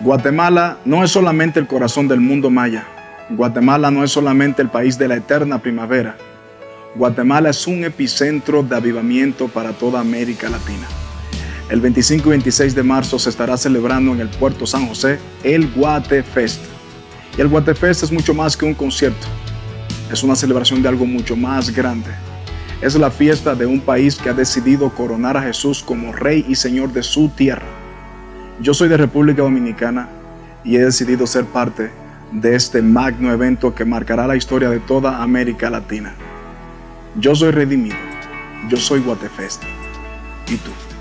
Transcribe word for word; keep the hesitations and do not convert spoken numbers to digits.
Guatemala no es solamente el corazón del mundo maya. Guatemala no es solamente el país de la eterna primavera. Guatemala es un epicentro de avivamiento para toda América Latina. El veinticinco y veintiséis de marzo se estará celebrando en el Puerto San José el Guatefest. Y el Guatefest es mucho más que un concierto. Es una celebración de algo mucho más grande. Es la fiesta de un país que ha decidido coronar a Jesús como Rey y Señor de su tierra. Yo soy de República Dominicana y he decidido ser parte de este magno evento que marcará la historia de toda América Latina. Yo soy redimido, yo soy Guatefest. ¿Y tú?